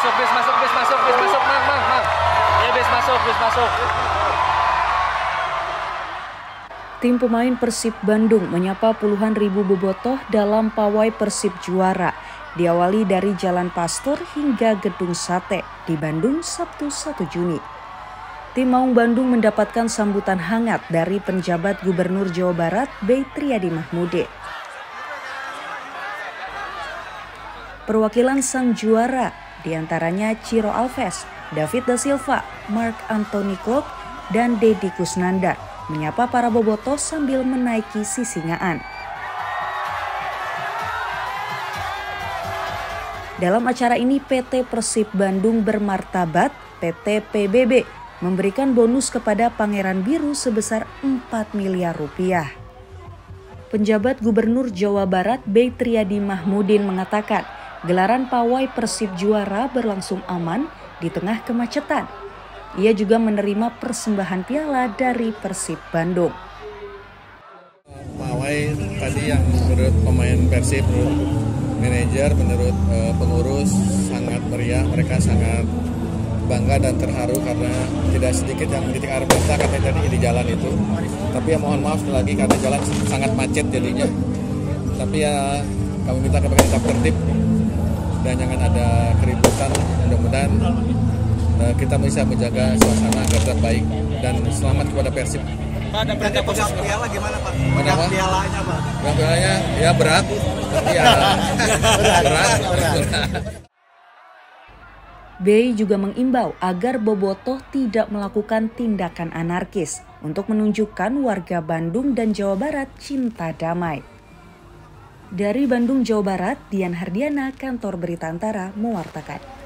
masuk, Mang. Ya, bis masuk. Tim pemain Persib Bandung menyapa puluhan ribu bobotoh dalam pawai Persib juara. Diawali dari Jalan Pasteur hingga Gedung Sate di Bandung Sabtu 1 Juni. Tim Maung Bandung mendapatkan sambutan hangat dari penjabat Gubernur Jawa Barat B. Triadi Mahmudin. Perwakilan sang juara diantaranya Ciro Alves, David da Silva, Mark Anthony Klok, dan Deddy Kusnandar menyapa para bobotoh sambil menaiki sisingaan. Dalam acara ini PT Persib Bandung bermartabat PT PBB memberikan bonus kepada Pangeran Biru sebesar 4 miliar rupiah. Penjabat Gubernur Jawa Barat B. Triadi Mahmudin mengatakan gelaran pawai Persib juara berlangsung aman di tengah kemacetan. Ia juga menerima persembahan piala dari Persib Bandung. Pawai tadi yang menurut pemain Persib, menurut manajer, menurut pengurus sangat meriah. Mereka sangat bangga dan terharu karena tidak sedikit yang menitik air mata karena tadi di jalan itu. Tapi ya mohon maaf sekali lagi karena jalan sangat macet jadinya. Tapi ya kami minta kepada tetap tertib dan jangan ada keributan. Mudah-mudahan kita bisa menjaga suasana agar tetap baik dan selamat kepada Persib. Pak, ada berita positif piala gimana Pak? Pialanya Pak? Pialanya ya berat, tapi ya berat. B juga mengimbau agar bobotoh tidak melakukan tindakan anarkis untuk menunjukkan warga Bandung dan Jawa Barat cinta damai. Dari Bandung, Jawa Barat, Dian Hardiana, Kantor Berita Antara, mewartakan.